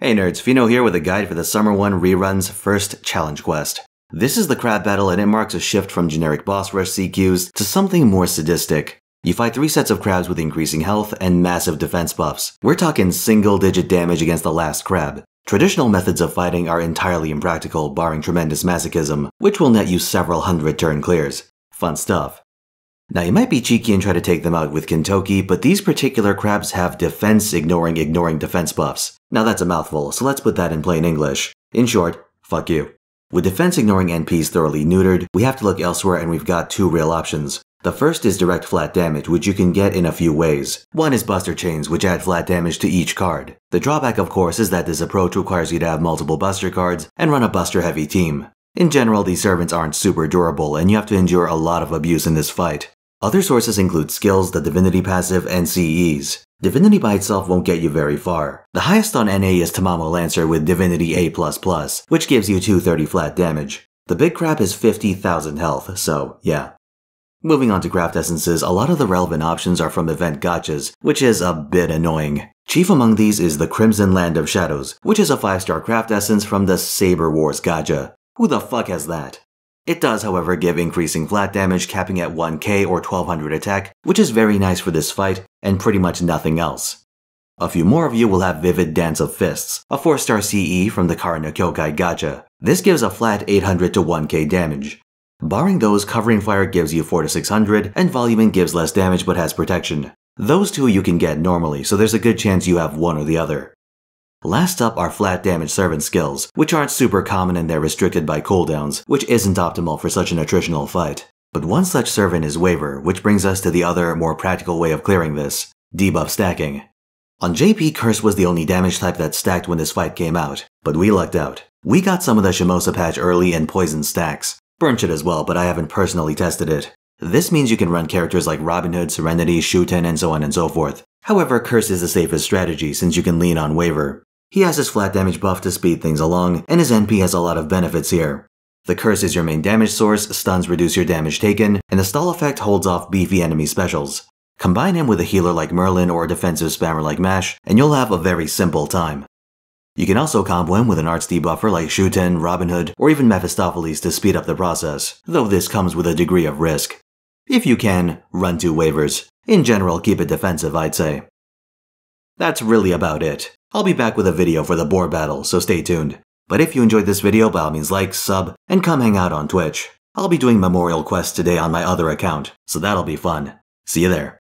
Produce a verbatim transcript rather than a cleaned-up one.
Hey nerds, Fino here with a guide for the Summer one Rerun's first challenge quest. This is the crab battle and it marks a shift from generic boss rush C Qs to something more sadistic. You fight three sets of crabs with increasing health and massive defense buffs. We're talking single digit damage against the last crab. Traditional methods of fighting are entirely impractical, barring tremendous masochism, which will net you several hundred turn clears. Fun stuff. Now you might be cheeky and try to take them out with Kintoki, but these particular crabs have defense ignoring ignoring defense buffs. Now that's a mouthful, so let's put that in plain English. In short, fuck you. With defense ignoring N Ps thoroughly neutered, we have to look elsewhere and we've got two real options. The first is direct flat damage, which you can get in a few ways. One is Buster Chains, which add flat damage to each card. The drawback of course is that this approach requires you to have multiple Buster cards and run a Buster heavy team. In general, these servants aren't super durable and you have to endure a lot of abuse in this fight. Other sources include skills, the Divinity passive, and C Es. Divinity by itself won't get you very far. The highest on N A is Tamamo Lancer with Divinity A plus plus, which gives you two thirty flat damage. The big crab is fifty thousand health, so yeah. Moving on to craft essences, a lot of the relevant options are from event gachas, which is a bit annoying. Chief among these is the Crimson Land of Shadows, which is a five star craft essence from the Saber Wars gacha. Who the fuck has that? It does, however, give increasing flat damage capping at one K or twelve hundred attack, which is very nice for this fight, and pretty much nothing else. A few more of you will have Vivid Dance of Fists, a four star C E from the Kara no Kyokai gacha. This gives a flat eight hundred to one K damage. Barring those, Covering Fire gives you four to six hundred, and Voluming gives less damage but has protection. Those two you can get normally, so there's a good chance you have one or the other. Last up are flat damage servant skills, which aren't super common and they're restricted by cooldowns, which isn't optimal for such an attritional fight. But one such servant is Waver, which brings us to the other, more practical way of clearing this: debuff stacking. On J P, Curse was the only damage type that stacked when this fight came out, but we lucked out. We got some of the Shimosa patch early and Poison stacks. Burnshit as well, but I haven't personally tested it. This means you can run characters like Robin Hood, Serenity, Shuten, and so on and so forth. However, Curse is the safest strategy since you can lean on Waver. He has his flat damage buff to speed things along, and his N P has a lot of benefits here. The Curse is your main damage source, stuns reduce your damage taken, and the stall effect holds off beefy enemy specials. Combine him with a healer like Merlin or a defensive spammer like Mash, and you'll have a very simple time. You can also combo him with an arts debuffer like Shuten, Robin Hood, or even Mephistopheles to speed up the process, though this comes with a degree of risk. If you can, run two Wavers. In general, keep it defensive, I'd say. That's really about it. I'll be back with a video for the boar battle, so stay tuned. But if you enjoyed this video, by all means like, sub, and come hang out on Twitch. I'll be doing memorial quests today on my other account, so that'll be fun. See you there.